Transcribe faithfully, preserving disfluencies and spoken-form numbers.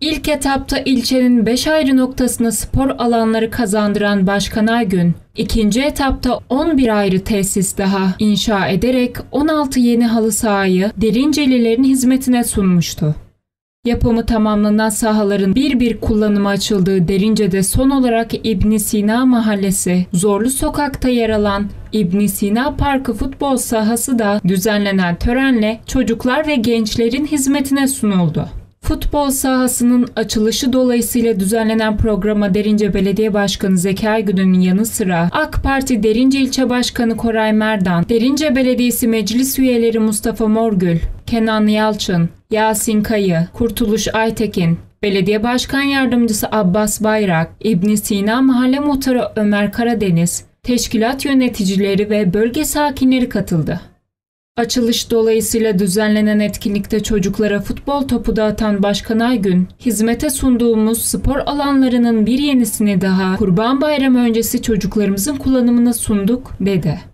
İlk etapta ilçenin beş ayrı noktasına spor alanları kazandıran Başkan Aygün, ikinci etapta on bir ayrı tesis daha inşa ederek on altı yeni halı sahayı Derincelilerin hizmetine sunmuştu. Yapımı tamamlanan sahaların bir bir kullanıma açıldığı Derince'de son olarak İbn Sina Mahallesi, Zorlu Sokak'ta yer alan İbn Sina Parkı futbol sahası da düzenlenen törenle çocuklar ve gençlerin hizmetine sunuldu. Futbol sahasının açılışı dolayısıyla düzenlenen programa Derince Belediye Başkanı Zeki Aygün'ün yanı sıra AK Parti Derince İlçe Başkanı Koray Merdan, Derince Belediyesi Meclis Üyeleri Mustafa Morgül, Kenan Yalçın, Yasin Kayı, Kurtuluş Aytekin, Belediye Başkan Yardımcısı Abbas Bayrak, İbn Sina Mahalle Muhtarı Ömer Karadeniz, teşkilat yöneticileri ve bölge sakinleri katıldı. Açılış dolayısıyla düzenlenen etkinlikte çocuklara futbol topu dağıtan Başkan Aygün, hizmete sunduğumuz spor alanlarının bir yenisini daha Kurban Bayramı öncesi çocuklarımızın kullanımına sunduk, dedi.